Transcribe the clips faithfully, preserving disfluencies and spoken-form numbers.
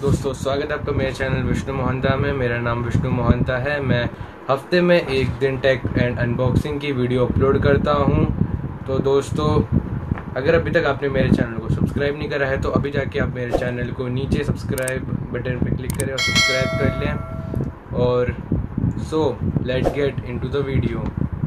दोस्तों, स्वागत है आपका मेरे चैनल विष्णु मोहंता में। मेरा नाम विष्णु मोहंता है। मैं हफ्ते में एक दिन टेक एंड अनबॉक्सिंग की वीडियो अपलोड करता हूं। तो दोस्तों, अगर अभी तक आपने मेरे चैनल को सब्सक्राइब नहीं करा है तो अभी जाके आप मेरे चैनल को नीचे सब्सक्राइब बटन पर क्लिक करें और सब्सक्राइब कर लें। और so let's get into the video.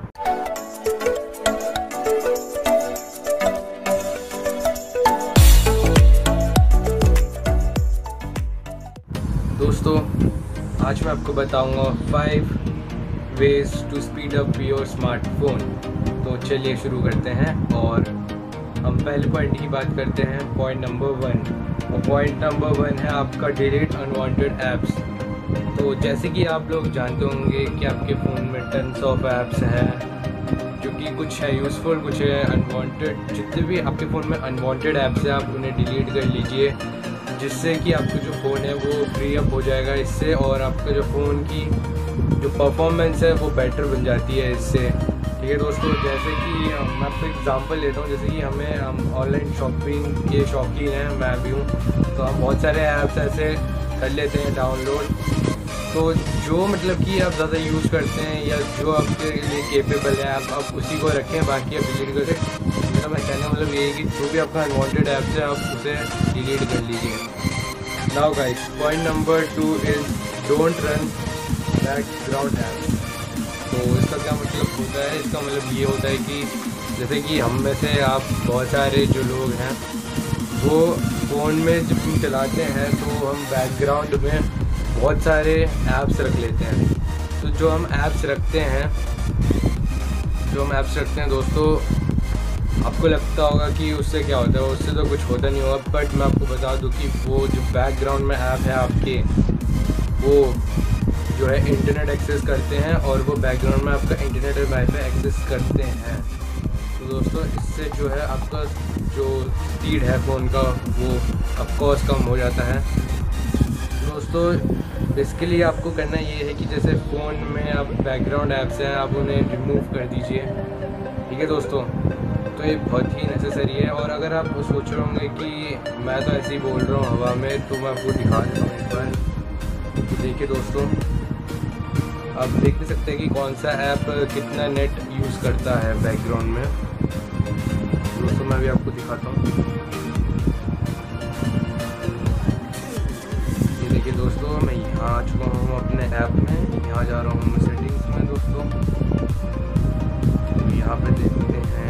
दोस्तों, आज मैं आपको बताऊंगा five ways to speed up your smartphone. तो चलिए शुरू करते हैं और हम पहले पॉइंट की बात करते हैं, पॉइंट नंबर वन। और पॉइंट नंबर वन है आपका डिलीट अनवांटेड ऐप्स। तो जैसे कि आप लोग जानते होंगे कि आपके फ़ोन में टन्स ऑफ ऐप्स हैं जो कि कुछ है यूज़फुल, कुछ है अनवांटेड। जितने भी आपके फ़ोन में अनवांटेड ऐप्स हैं आप उन्हें डिलीट कर लीजिए, जिससे कि आपका जो फ़ोन है वो फ्री अप हो जाएगा इससे, और आपका जो फ़ोन की जो परफॉर्मेंस है वो बेटर बन जाती है इससे। ठीक है दोस्तों, जैसे कि मैं आपको एग्जांपल लेता हूँ। जैसे कि हमें हम ऑनलाइन शॉपिंग के शौकीन हैं, मैं भी हूँ, तो हम बहुत सारे ऐप्स ऐसे कर लेते हैं डाउनलोड। तो जो मतलब कि आप ज़्यादा यूज़ करते हैं या जो आपके लिए केपेबल है आप, आप उसी को रखें, बाकी आप डिलीट करें। मेरा मैं कहने मतलब ये है कि जो भी आपका अनवांटेड ऐप्स है आप उसे डिलीट कर लीजिए। Now guys, point number two is don't run background apps. तो इसका क्या मतलब होता है? इसका मतलब ये होता है कि जैसे कि हम में से आप बहुत सारे जो लोग हैं वो फ़ोन में जब हम चलाते हैं तो हम बैकग्राउंड में बहुत सारे ऐप्स रख लेते हैं। तो जो हम ऐप्स रखते हैं जो हम ऐप्स रखते हैं दोस्तों, आपको लगता होगा कि उससे क्या होता है, उससे तो कुछ होता नहीं होगा। बट मैं आपको बता दूं कि वो जो बैकग्राउंड में ऐप है आपके, वो जो है इंटरनेट एक्सेस करते हैं और वो बैकग्राउंड में आपका इंटरनेट और वाईफाई एक्सेस करते हैं। तो दोस्तों, इससे जो है आपका जो स्पीड है फ़ोन का वो ऑफकोर्स कम हो जाता है। दोस्तों, इसके लिए आपको करना ये है कि जैसे फ़ोन में आप बैकग्राउंड ऐप्स हैं आप उन्हें रिमूव कर दीजिए। ठीक है दोस्तों, तो ये बहुत ही नेसेसरी है। और अगर आप सोच रहे होंगे कि मैं तो ऐसे ही बोल रहा हूँ हवा में, तो मैं आपको दिखा देता हूँ एक बार। तो देखिए दोस्तों, आप देख नहीं सकते कि कौन सा ऐप कितना नेट यूज़ करता है बैकग्राउंड में। दोस्तों, मैं भी आपको दिखाता हूँ। ये देखिए दोस्तों, मैं यहाँ आ चुका हूँ अपने ऐप में। यहाँ जा रहा हूँ मैं सेटिंग्स में दोस्तों। तो यहाँ पे देखते हैं,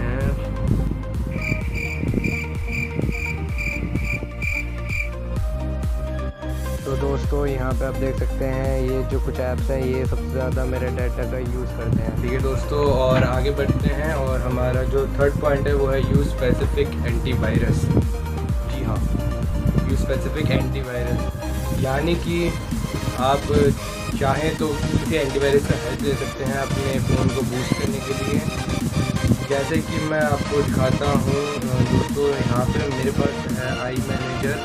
तो दोस्तों यहाँ पे आप देख सकते हैं ये जो कुछ ऐप्स हैं ये सबसे ज़्यादा मेरे डाटा का यूज़ करते हैं। ठीक है दोस्तों, और आगे बढ़ते हैं और हमारा जो थर्ड पॉइंट है वो है यूज़ स्पेसिफिक एंटीवायरस। जी हाँ, यूज़ स्पेसिफिक एंटीवायरस, यानी कि आप चाहें तो किसी एंटीवायरस का हेल्प ले सकते हैं अपने फ़ोन को बूस्ट करने के लिए। जैसे कि मैं आपको दिखाता हूँ दोस्तों, यहाँ पे मेरे पास है आई मैनेजर।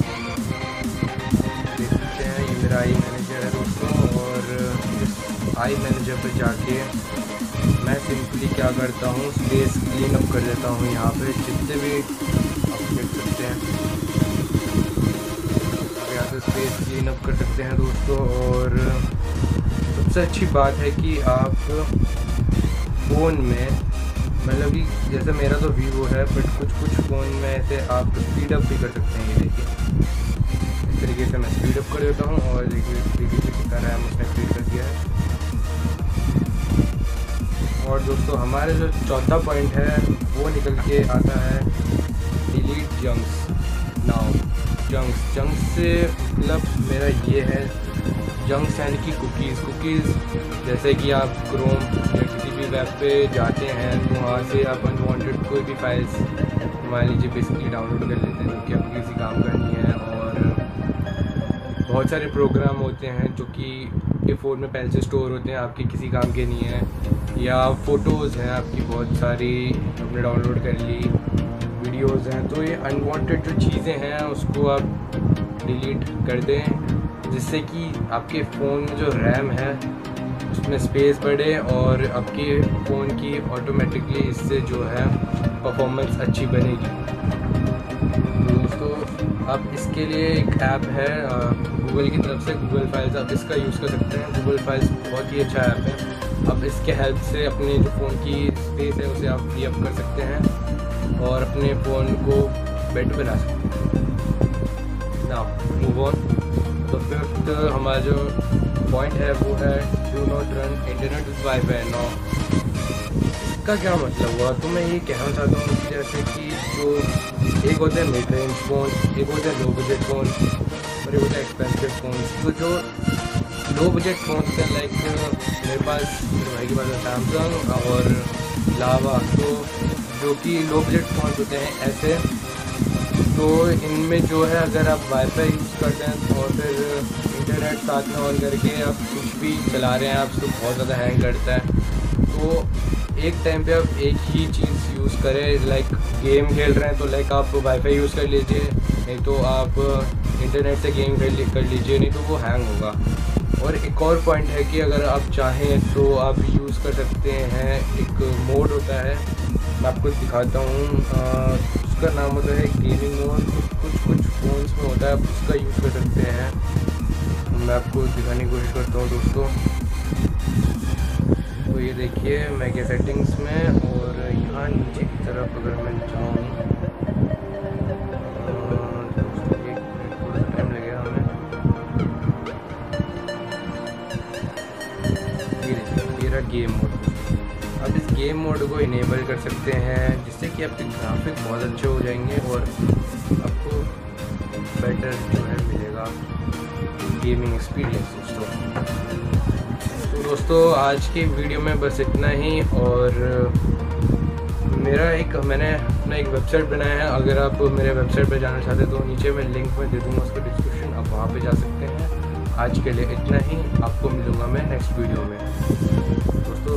देख सकते हैं ये मेरा आई मैनेजर है दोस्तों। और इस आई मैनेजर पर जाके मैं सिंपली क्या करता हूँ, स्पेस क्लीन अप कर देता हूँ। यहाँ पे जितने भी आप देख सकते हैं, यहाँ से स्पेस क्लीन अप कर सकते हैं दोस्तों। और सबसे अच्छी बात है कि आप फ़ोन में मतलब कि जैसे मेरा तो वीवो है, बट कुछ कुछ फ़ोन में ऐसे आप स्पीड अप भी कर सकते हैं। ये देखिए, इस तरीके से मैं स्पीड अप कर देता हूँ और देखिए इस तरीके से कितना रैम उसने स्पीड कर दिया है। और दोस्तों, हमारे जो चौथा पॉइंट है वो निकल के आता है delete junks now. Junks junks से मतलब मेरा ये है, जंक्स यानी कि कुकीज़ कुकीज़ जैसे कि आप क्रोम या किसी भी वेब पे जाते हैं तो वहाँ से आप अनवांटेड कोई भी फाइल्स मान लीजिए बेसिकली डाउनलोड कर लेते हैं जो कि आपको किसी काम का नहीं है। और बहुत सारे प्रोग्राम होते हैं जो कि आपके फ़ोन में पहले से स्टोर होते हैं, आपके किसी काम के नहीं है। या फ़ोटोज़ हैं आपकी बहुत सारी, आपने डाउनलोड कर ली, वीडियोज़ हैं। तो ये अनवांटेड जो चीज़ें हैं उसको आप डिलीट कर दें, जिससे कि आपके फ़ोन में जो रैम है उसमें स्पेस बढ़े और आपके फ़ोन की ऑटोमेटिकली इससे जो है परफॉर्मेंस अच्छी बनेगी। तो दोस्तों, अब इसके लिए एक ऐप है गूगल की तरफ से, गूगल फाइल्स, आप इसका यूज़ कर सकते हैं। गूगल फाइल्स बहुत ही अच्छा ऐप है। अब इसके हेल्प से अपने जो फ़ोन की स्पेस है उसे आप फ्री अप कर सकते हैं और अपने फ़ोन को बेटर बना सकते हैं। Now move on. तो फिफ्थ हमारा जो पॉइंट है वो है do not run internet with wifi now. इसका क्या मतलब हुआ? तो मैं ये कहना चाहता हूँ कि जैसे कि जो एक होते हैं मिड रेंज फ़ोन, एक होते हैं लो बजट फ़ोन और एक होता है एक्सपेंसिव फ़ोन। तो जो लो बजट फ़ोन हैं, लाइक मेरे पास, मेरे भाई के पास है सैमसंग और लावा, तो जो कि लो बजट फ़ोन होते हैं ऐसे, तो इनमें जो है अगर आप वाईफाई यूज़ करते हैं और फिर इंटरनेट साथ में ऑन करके आप कुछ भी चला रहे हैं, आप तो बहुत ज़्यादा हैंग करता है। तो एक टाइम पे आप एक ही चीज़ यूज़ करें, लाइक गेम खेल रहे हैं तो लाइक आप वाईफाई यूज़ कर लीजिए, नहीं तो आप इंटरनेट से गेम खेल कर लीजिए, नहीं तो वो हैंग होगा। और एक और पॉइंट है कि अगर आप चाहें तो आप यूज़ कर सकते हैं, एक मोड होता है, मैं आपको दिखाता हूँ, उसका नाम होता है गेमिंग मोड। कुछ कुछ फ़ोन्स में होता है, आप उसका यूज़ कर सकते हैं। मैं आपको दिखाने की कोशिश करता हूँ दोस्तों। तो ये देखिए मैं के सेटिंग्स में, और यहाँ नीचे की तरफ अगर मैं जाऊँ, एक मिनट थोड़ा सा टाइम लगेगा हमें। ये देखिए ये रहा गेम मोड। अब इस गेम मोड को इनेबल कर सकते हैं जिससे कि आपके ग्राफिक बहुत अच्छे हो जाएंगे और आपको बेटर जो है मिलेगा गेमिंग एक्सपीरियंस दोस्तों। तो दोस्तों आज की वीडियो में बस इतना ही, और मेरा एक मैंने अपना एक वेबसाइट बनाया है, अगर आप मेरे वेबसाइट पर जाना चाहते हैं तो नीचे मैं लिंक में दे दूँगा उसका डिस्क्रिप्शन, आप वहाँ पे जा सकते हैं। आज के लिए इतना ही, आपको मिलूँगा मैं नेक्स्ट वीडियो में दोस्तों।